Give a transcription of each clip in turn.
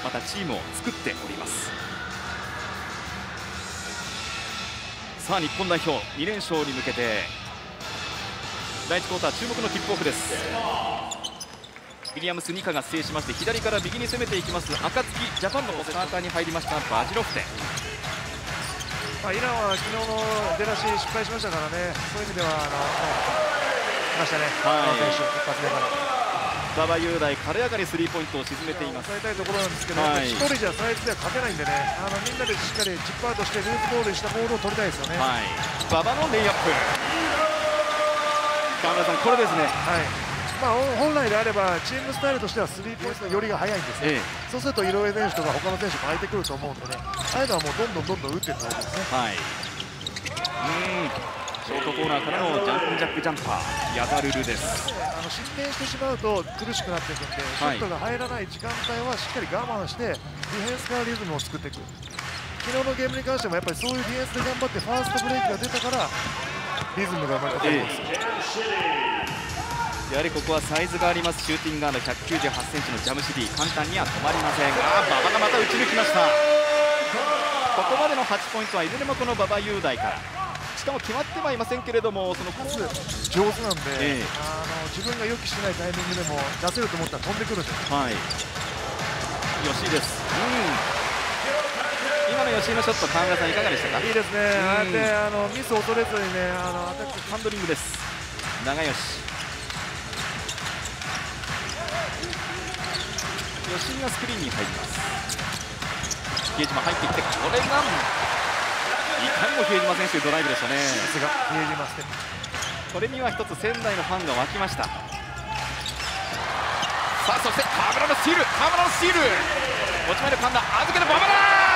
またチームを作っております。さあ日本代表2連勝に向けて第1クォーター注目のキックオフです。ウィリアムス・ニカが制しまして左から右に攻めていきます暁ジャパンのスターターに入りましたバジロフテ。 イランは昨日の出だし失敗しましたからね、そういう意味では来ましたね、選手一発目から馬場雄大軽やかにスリーポイントを沈めています。 抑えたいところなんですけど、1人じゃサイズでは勝てないんでね、みんなでしっかりチップアウトしてルーズボールにしたボールを取りたいですよね。 馬場のレイアップ、川村さんこれですね。 本来であればチームスタイルとしてはスリーポイントの寄りが早いんですね、そうすると井上選手とか他の選手も空いてくると思うんでね、ああいうのはもうどんどん打っていったわけですね。 ショートコーナーからのジャンプジャックジャンパーヤザルルです。 失点してしまうと苦しくなっていくんで、ショットが入らない時間帯はしっかり我慢してディフェンスからリズムを作っていく。昨日のゲームに関してもやっぱりそういうディフェンスで頑張ってファーストブレイクが出たからリズムが生まれたと思います。 やはりここはサイズがありますシューティングガード198センチのジャムシディ、簡単には止まりませんが馬場がまた打ち抜きました。ここまでの8ポイントはいずれもこの馬場雄大から、しかも決まってはいませんけれどもそのコース上手なんで、自分が予期しないタイミングでも出せると思ったら飛んでくるんです。 吉井です。今の吉井のショット川村さんいかがでしたか。 いいですね、ああやってミスを恐れずにねアタックハンドリングです。長吉吉井がスクリーンに入ります。比江島入ってきてこれがいかにも比江島選手ドライブでしたね。 さすが比江島ステップ。 これには一つ仙台のファンが沸きました。さあそして河村のスティール、河村のスティール持ち前のカンナ預ける馬場だ。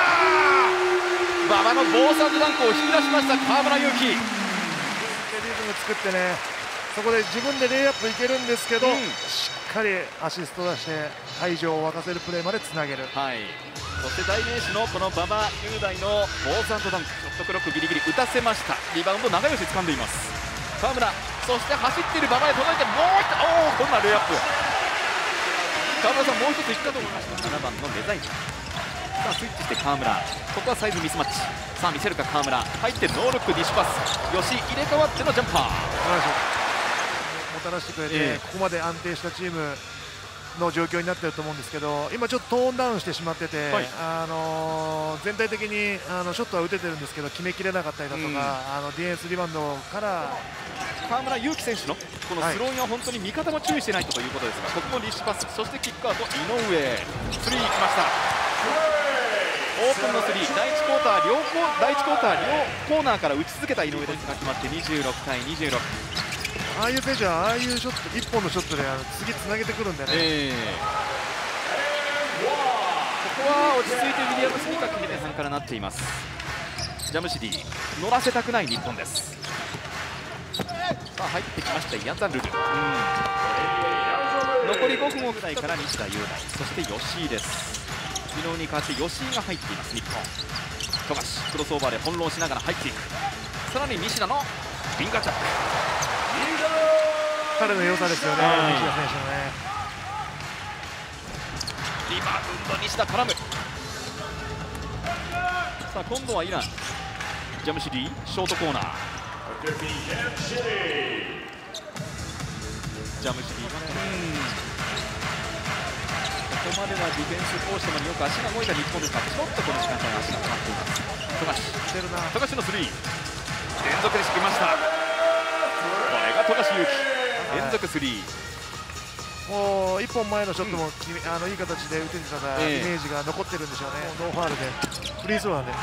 馬場のボーサンドダンクを引き出しました河村勇輝。 リズム作ってね、そこで自分でレイアップいけるんですけど、しっかりアシスト出して会場を沸かせるプレーまでつなげる。 そして代名詞のこの馬場雄大のボーサンドダンク、ショットクロックギリギリ打たせました。リバウンド長吉掴んでいます。河村、そして走っている馬場へ届いてもう一つ、こんなレイアップ。河村さんもう一ついったと思いました。7番のデザイン。さあスイッチして河村、ここはサイズミスマッチ。さあ見せるか河村、入ってノールックディッシュパス、吉井入れ替わってのジャンパー。 もたらしてくれて、ここまで安定したチームの状況になっていると思うんですけど、今ちょっとトーンダウンしてしまってて、全体的にショットは打ててるんですけど決めきれなかったりだとか、ディフェンスリバウンドから河村勇輝選手のこのスローインは本当に味方も注意してないということですが、ここもディッシュパス、そしてキックアウト井上スリーいきました。オープンのスリー、第1クォーター両コーナーから打ち続けた井上ですが決まって26対26。 ああいう選手はああいうショット1本のショットで次つなげてくるんでね、 ここは落ち着いてウィリアムス・ニカ決め手さんからなっています。ジャムシディ乗らせたくない日本です。さあ入ってきましたヤンザンルル、残り5分ぐらいから西田雄大、そして吉井です。昨日に代わって吉井が入っています日本。富樫クロスオーバーで翻弄しながら入っていく。さらに西田のフィンガーチャップ、 彼の良さですよね、西田選手のね。 リバウンド西田絡む。さあ今度はイラン、ジャムシディショートコーナー、ジャムシディがここまではディフェンス通してもよく足が動いた日本ですが、ちょっとこの時間帯足が止まっています。富樫のスリー連続でしきました。これが富樫勇樹連続スリー。 もう1本前のショットもいい形で打ててたイメージが残ってるんでしょうね。ノーファウルでフリースローなんで、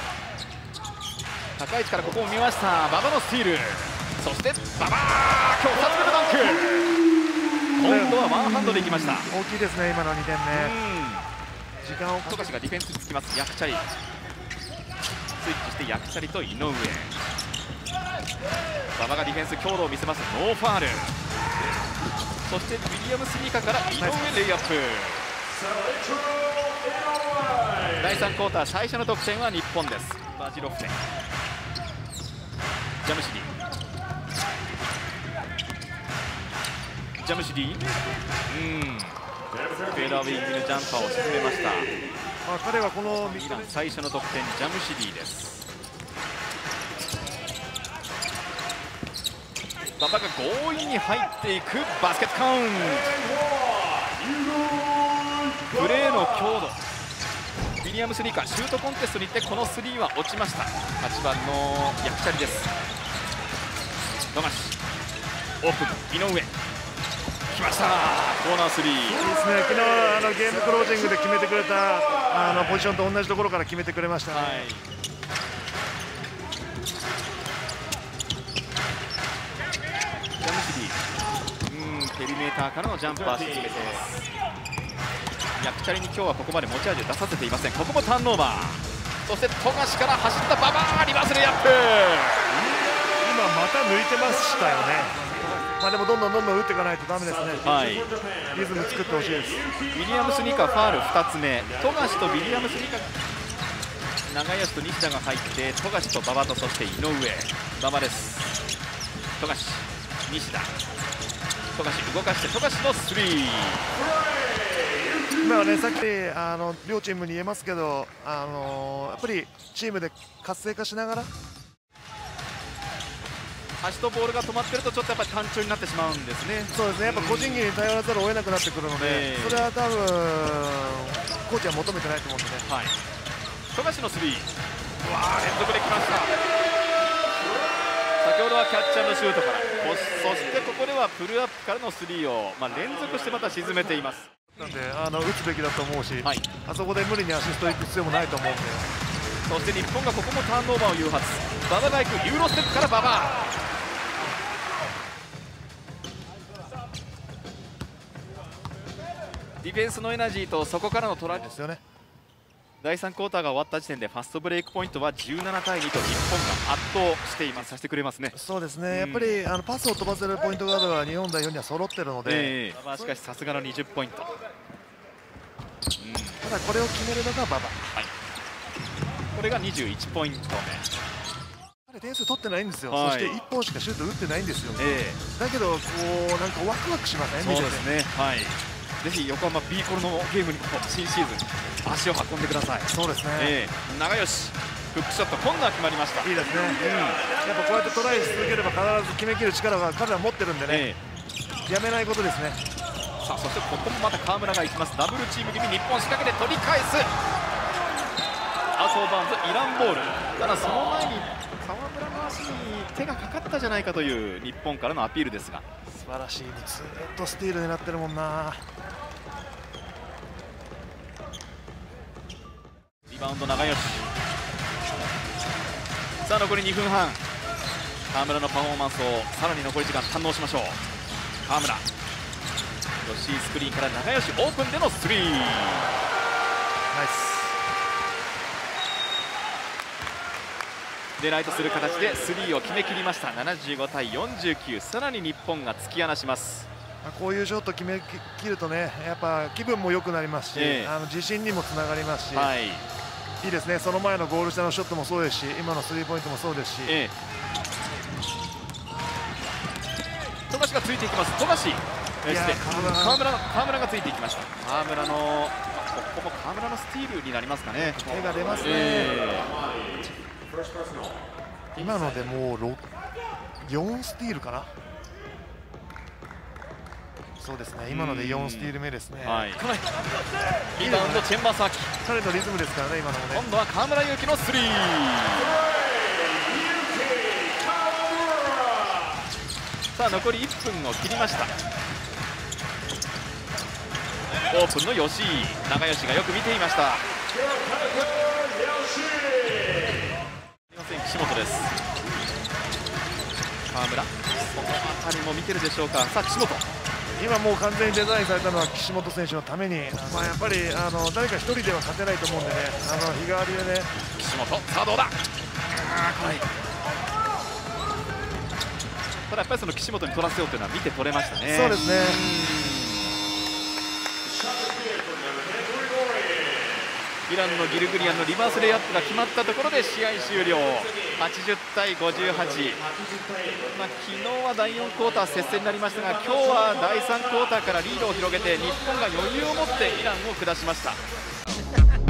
高い位置からここを見ました馬場のスティール、そして馬場今日2つ目のダンク、今度はワンハンドでいきました。 大きいですね今の2点目。時間を富樫がディフェンスにつきます。ヤクチャリスイッチしてヤクチャリと井上、馬場がディフェンス強度を見せます。ノーファウル、そしてウィリアムス・ニカから井上レイアップ。第3クォーター最初の得点は日本です。バジロフテ、ジャムシディ、ジャムシディ、 フェーダーウィングのジャンパーを沈めました。 彼はこのイラン最初の得点、ジャムシディです。馬場が強引に入っていくバスケットカウント。プレーの強度、ウィリアムス・リーカーシュートコンテストに行ってこのスリーは落ちました。8番のヤクチャリです。富樫オープン、井上来ました。コーナースリーいいですね。昨日ゲームクロージングで決めてくれたポジションと同じところから決めてくれましたね。 ジャムシディ、ペリメーターからのジャンパー沈めて、ヤクチャリに今日はここまで持ち味を出させていません。ここもターンオーバー、そして富樫から走った馬場、リバースレイアップ。 今また抜いてましたよね。でもどんどん打っていかないとダメですね。リズム作ってほしいです。 ウィリアムス・ニカファール2つ目、富樫とウィリアムス・ニカ、長吉と西田が入って、富樫と馬場とそして井上、馬場です。富樫、西田、富樫動かして富樫のスリー。 今はね、さっき両チームに言えますけど、やっぱりチームで活性化しながら。 足とボールが止まってるとちょっとやっぱり単調になってしまうんですね。 そうですね、やっぱ個人技に頼らざるを得なくなってくるので、それは多分コーチは求めてないと思うんでね。 富樫のスリー、連続できました。先ほどはキャッチャーのシュートから、そしてここではプルアップからのスリーを、連続してまた沈めています。 なんで打つべきだと思うし、あそこで無理にアシスト行く必要もないと思うんで。 そして日本がここもターンオーバーを誘発、馬場が行くユーロステップから馬場。ディフェンスのエナジーとそこからのトライですよね。第3クォーターが終わった時点でファストブレイクポイントは17対2と日本が圧倒しています。させてくれますね。 そうですね、やっぱりパスを飛ばせるポイントガードは日本代表には揃ってるので、 しかしさすがの20ポイント、 ただこれを決めるのが馬場、 これが21ポイント目。点数取ってないんですよ、そして1本しかシュート打ってないんですよ、だけどこうなんかワクワクしませんね。 そうですね、ぜひ横浜 B コロのゲームに新シーズン足を運んでください。 そうですね、 長吉フックショット、コンナー決まりました。 いいですね、やっぱこうやってトライし続ければ必ず決めきる力が彼ら持ってるんでね、やめないことですね。 さあそしてここもまた川村がいきます。ダブルチーム気味、日本仕掛けて取り返す。アウトオブバウンズ、イランボール。ただその前に川村の足に手がかかったじゃないかという日本からのアピールですが、 素晴らしい、ずっとスティール狙ってるもんな。 リバウンド長吉。さあ残り2分半、川村のパフォーマンスをさらに残り時間堪能しましょう。川村、吉井スクリーンから長吉オープンでのスリー、ナイス。狙いとする形でスリーを決めきりました。75対49、さらに日本が突き放します。 こういうショット決めきるとね、やっぱ気分も良くなりますし、自信にもつながりますし、いいですね。その前のゴール下のショットもそうですし、今のスリーポイントもそうですし、 富樫がついていきます。富樫、川村がついていきました。川村のここも川村のスティールになりますかね。 手が出ますね。今のでもう4スティールかな。そうですね、今ので4スティール目ですね。 リバウンドチェンバーサーキ、 彼のリズムですからね、今のもね。 今度は河村勇輝のスリー。さあ残り1分を切りました。オープンの吉井、長吉がよく見ていました。岸本です。河村、その辺りも見てるでしょうか。さあ岸本、 今もう完全にデザインされたのは岸本選手のために、やっぱり誰か1人では勝てないと思うんでね、日替わりでね。 岸本、さあどうだ。ただやっぱりその岸本に取らせようというのは見て取れましたね。 そうですね。 イランのギルグリアンのリバースレイアップが決まったところで試合終了。80対58、昨日は第4クォーター接戦になりましたが、今日は第3クォーターからリードを広げて日本が余裕を持ってイランを下しました。